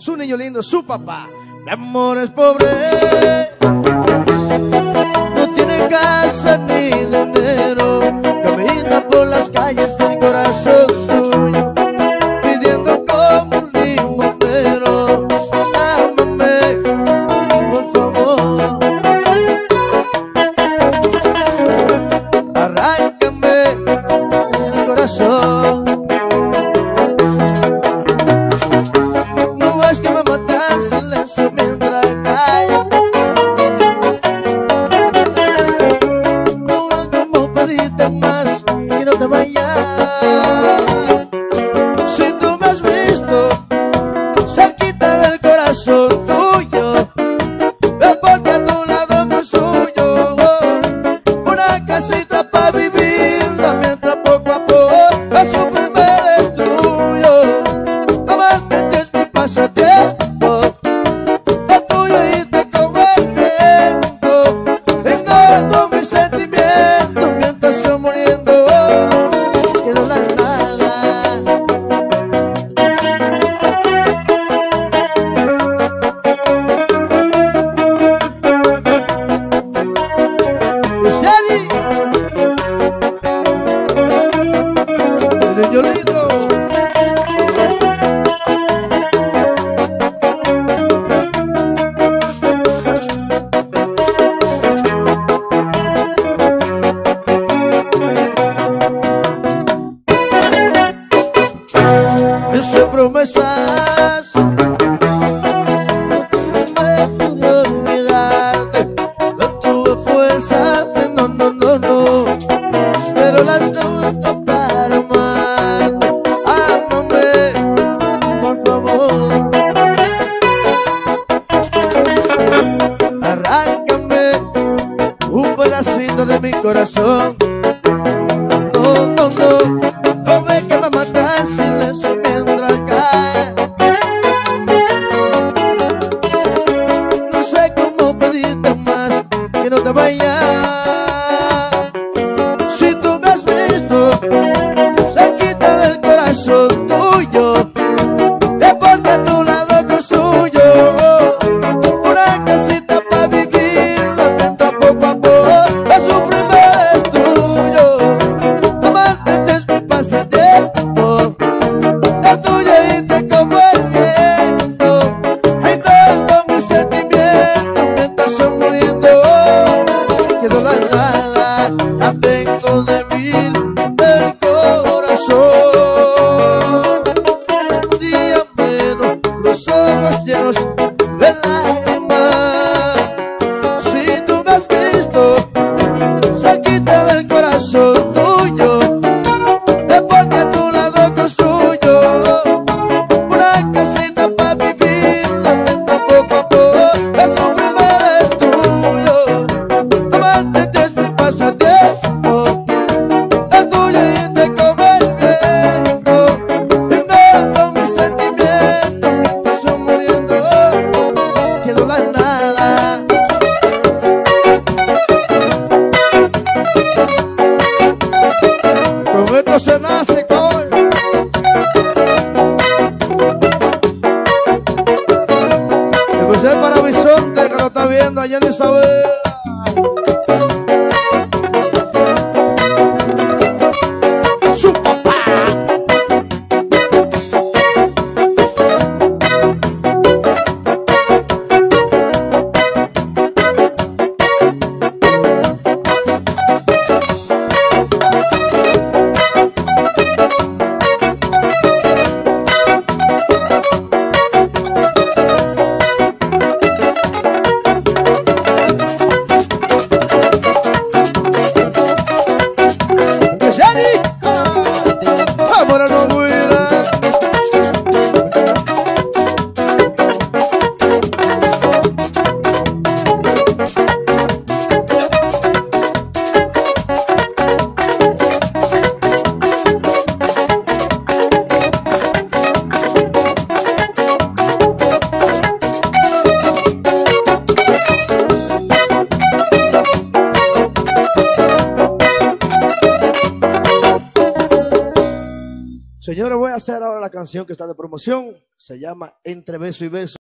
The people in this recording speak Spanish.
su niño lindo, su papá. Mi amor es pobre, no tiene casa ni dinero, camina por las calles del corazón suyo, pidiendo como un limonero. Ámame, por favor, arráncame el corazón. No es que me matas en silencio mientras calla, no es como pedirte más que no te vayas. Si tú me has visto cerquita del corazón tuyo, es porque a tu lado no es suyo. Una casita para vivirla mientras poco a poco la sufrir me destruyo. Amarte es mi pasatiempo, es tuyo y te come el viento, ignorando mis sentimientos mientras estoy muriendo. Quiero la nada. Steady, niño lindo. Hice promesas, no pude olvidarte, no tuve fuerza, no, pero las tengo para amarte. Ámame, por favor, arráncame un pedacito de mi corazón. No ves que me matas en silencio mientras cae. No sé cómo pedirte más que no te vayas. Si tú me has visto cerquita del corazón tuyo, es porque a tu lado con suyo. Una casita para vivirla mientras poco a poco la sufrir me destruyo. Amarte es mi pasatiempo, es tuyo y te como el viento, ignorando mis sentimientos mientras estoy muriendo. Quiero la nada, la tengo débil del corazón. Un día menos, los ojos llenos de lágrimas. Si tú me has visto cerquita del corazón tuyo, es porque a tu lado construyo una casita para vivirla mientras poco a poco la sufrir me destruyo. Amarte es mi pasatiempo, es tuyo y te come el viento, ignorando mis sentimientos mientras estoy muriendo. Quiero la nada. Con esto se nace, con empecé para Bisonte, que lo está viendo allá en Isabel. Su papá. Señores, voy a hacer ahora la canción que está de promoción. Se llama Entre Beso y Beso.